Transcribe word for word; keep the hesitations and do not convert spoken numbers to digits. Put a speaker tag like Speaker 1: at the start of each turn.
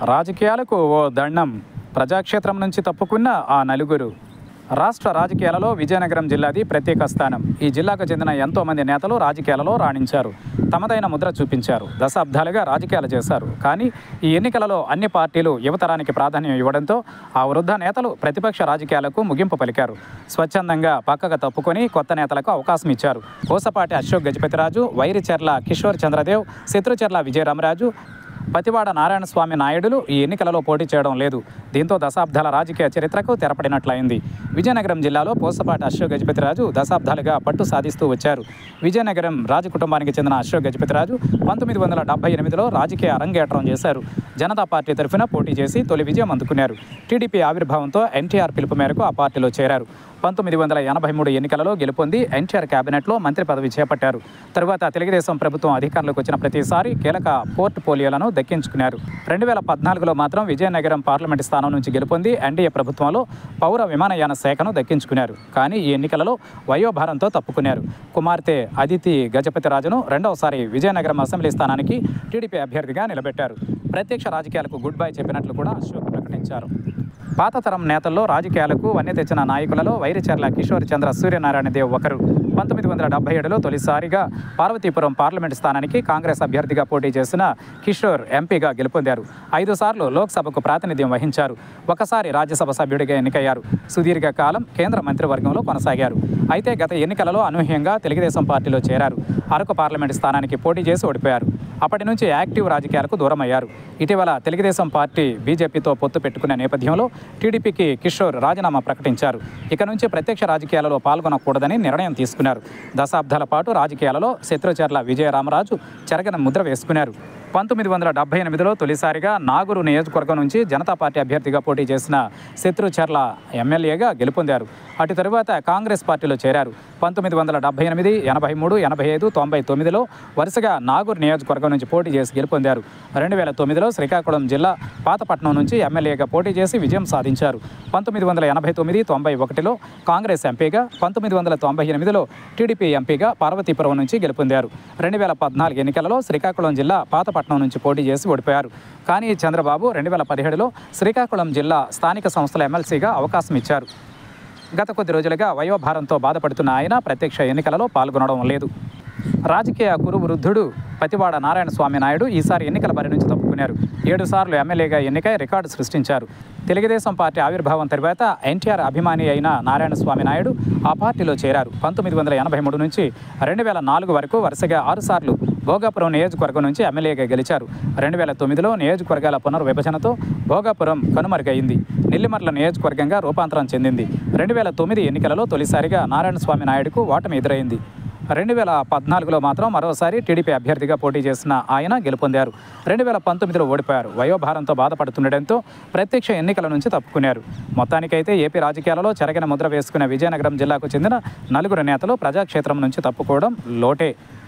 Speaker 1: రాజకీయాలకు ఓ దండం. ప్రజాక్షేత్రం నుంచి తప్పుకున్న ఆ నలుగురు. రాష్ట్ర రాజకీయాలలో విజయనగరం జిల్లాది ప్రత్యేక స్థానం. ఈ జిల్లాకు చెందిన ఎంతోమంది నేతలు రాజకీయాలలో రాణించారు. తమదైన ముద్ర చూపించారు. దశాబ్దాలుగా రాజకీయాలు చేశారు. కానీ ఈ ఎన్నికలలో అన్ని పార్టీలు యువతరానికి ప్రాధాన్యం ఇవ్వడంతో ఆ వృద్ధ నేతలు ప్రతిపక్ష రాజకీయాలకు ముగింపు పలికారు. స్వచ్ఛందంగా పక్కగా తప్పుకొని కొత్త నేతలకు అవకాశం ఇచ్చారు. కోసపాటి అశోక్ గజపతిరాజు, వైరిచెర్ల కిషోర్ చంద్రదేవ్, శత్రుచెర్ల విజయరామరాజు, పతివాడ నారాయణస్వామి నాయుడులు ఈ ఎన్నికలలో పోటీ చేయడం లేదు. దీంతో దశాబ్దాల రాజకీయ చరిత్రకు తెరపడినట్లయింది. విజయనగరం జిల్లాలో పోసపాటి అశోక్ గజపతిరాజు దశాబ్దాలుగా పట్టు సాధిస్తూ వచ్చారు. విజయనగరం రాజకుటుంబానికి చెందిన అశోక్ గజపతిరాజు పంతొమ్మిది వందల డెబ్బై ఎనిమిదిలో రాజకీయ అరంగేట్రం చేశారు. జనతా పార్టీ తరఫున పోటీ చేసి తొలి విజయం అందుకున్నారు. టీడీపీ ఆవిర్భావంతో ఎన్టీఆర్ పిలుపు మేరకు ఆ పార్టీలో చేరారు. పంతొమ్మిది వందల ఎనభై మూడు ఎన్నికలలో గెలుపొంది ఎన్టీఆర్ కేబినెట్లో మంత్రి పదవి చేపట్టారు. తరువాత తెలుగుదేశం ప్రభుత్వం అధికారంలోకి వచ్చిన ప్రతిసారి కీలక పోర్ట్ఫోలియోలను దక్కించుకున్నారు. రెండు వేల పద్నాలుగులో మాత్రం విజయనగరం పార్లమెంటు స్థానం నుంచి గెలుపొంది ఎన్డీఏ ప్రభుత్వంలో పౌర విమానయాన శాఖను దక్కించుకున్నారు. కానీ ఈ ఎన్నికలలో వయోభారంతో తప్పుకున్నారు. కుమార్తె అదితి గజపతిరాజును రెండవసారి విజయనగరం అసెంబ్లీ స్థానానికి టీడీపీ అభ్యర్థిగా నిలబెట్టారు. ప్రత్యక్ష రాజకీయాలకు గుడ్ బై చెప్పినట్లు కూడా అశోక్ ప్రకటించారు. పాత తరం నేతల్లో రాజకీయాలకు వన్నె తెచ్చిన నాయకులలో వైరిచెర్ల కిషోర్ చంద్ర సూర్యనారాయణ దేవ్ ఒకరు. పంతొమ్మిది వందల డెబ్బై ఏడులో తొలిసారిగా పార్వతీపురం పార్లమెంటు స్థానానికి కాంగ్రెస్ అభ్యర్థిగా పోటీ చేసిన కిషోర్ ఎంపీగా గెలుపొందారు. ఐదు సార్లు లోక్సభకు ప్రాతినిధ్యం వహించారు. ఒకసారి రాజ్యసభ సభ్యుడిగా ఎన్నికయ్యారు. సుదీర్ఘ కాలం కేంద్ర మంత్రివర్గంలో కొనసాగారు. అయితే గత ఎన్నికలలో అనూహ్యంగా తెలుగుదేశం పార్టీలో చేరారు. అరకు పార్లమెంటు స్థానానికి పోటీ చేసి ఓడిపోయారు. అప్పటి నుంచి యాక్టివ్ రాజకీయాలకు దూరమయ్యారు. ఇటీవల తెలుగుదేశం పార్టీ బీజేపీతో పొత్తు పెట్టుకున్న నేపథ్యంలో టీడీపీకి కిషోర్ రాజీనామా ప్రకటించారు. ఇక నుంచి ప్రత్యక్ష రాజకీయాలలో పాల్గొనకూడదని నిర్ణయం తీసుకున్నారు. దశాబ్దాల పాటు రాజకీయాలలో శత్రుచెర్ల విజయరామరాజు చెరగని ముద్ర వేసుకున్నారు. పంతొమ్మిది వందల డెబ్బై ఎనిమిదిలో తొలిసారిగా నాగూరు నియోజకవర్గం నుంచి జనతా పార్టీ అభ్యర్థిగా పోటీ చేసిన శత్రుచెర్ల ఎమ్మెల్యేగా గెలుపొందారు. అటు తరువాత కాంగ్రెస్ పార్టీలో చేరారు. పంతొమ్మిది వందల డెబ్బై ఎనిమిది ఎనభై మూడు ఎనభై ఐదు తొంభై తొమ్మిదిలో వరుసగా నాగూరు నియోజకవర్గం నుంచి పోటీ చేసి గెలుపొందారు. రెండు వేల తొమ్మిదిలో శ్రీకాకుళం జిల్లా పాతపట్నం నుంచి ఎమ్మెల్యేగా పోటీ చేసి విజయం సాధించారు. పంతొమ్మిది వందల ఎనభై తొమ్మిది తొంభై ఒకటిలో కాంగ్రెస్ ఎంపీగా, పంతొమ్మిది వందల తొంభై ఎనిమిదిలో టీడీపీ ఎంపీగా పార్వతీపురం నుంచి గెలుపొందారు. రెండు వేల పద్నాలుగు ఎన్నికలలో శ్రీకాకుళం జిల్లా పాతపట్నం నుంచి పోటీ చేసి ఓడిపోయారు. కానీ చంద్రబాబు రెండు వేల పదిహేడులో శ్రీకాకుళం జిల్లా స్థానిక సంస్థల ఎమ్మెల్సీగా అవకాశం ఇచ్చారు. గత కొద్ది రోజులుగా వయోభారంతో బాధపడుతున్న ఆయన ప్రత్యక్ష ఎన్నికలలో పాల్గొనడం లేదు. రాజకీయ కురువృద్ధుడు పతివాడ నారాయణస్వామి నాయుడు ఈసారి ఎన్నికల బరి నుంచి తప్పుకున్నారు. ఏడు సార్లు ఎమ్మెల్యేగా ఎన్నికై రికార్డు సృష్టించారు. తెలుగుదేశం పార్టీ ఆవిర్భావం తర్వాత ఎన్టీఆర్ అభిమాని అయిన నారాయణస్వామి నాయుడు ఆ పార్టీలో చేరారు. పంతొమ్మిది వందల ఎనభై మూడు నుంచి రెండు వేల నాలుగు వరకు వరుసగా ఆరు సార్లు భోగాపురం నియోజకవర్గం నుంచి ఎమ్మెల్యేగా గెలిచారు. రెండు వేల తొమ్మిదిలో నియోజకవర్గాల పునర్విభజనతో భోగాపురం కనుమరుగైంది. నెల్లిమర్ల నియోజకవర్గంగా రూపాంతరం చెందింది. రెండు వేల తొమ్మిది ఎన్నికలలో తొలిసారిగా నారాయణస్వామి నాయుడుకు ఓటమి ఎదురైంది. రెండు వేల పద్నాలుగులో మాత్రం మరోసారి టీడీపీ అభ్యర్థిగా పోటీ చేసిన ఆయన గెలుపొందారు. రెండు వేల పంతొమ్మిదిలో ఓడిపోయారు. వయోభారంతో బాధపడుతుండటంతో ప్రత్యక్ష ఎన్నికల నుంచి తప్పుకున్నారు. మొత్తానికైతే ఏపీ రాజకీయాలలో చెరగిన ముద్ర వేసుకున్న విజయనగరం జిల్లాకు చెందిన నలుగురు నేతలు ప్రజాక్షేత్రం నుంచి తప్పుకోవడం లోటే.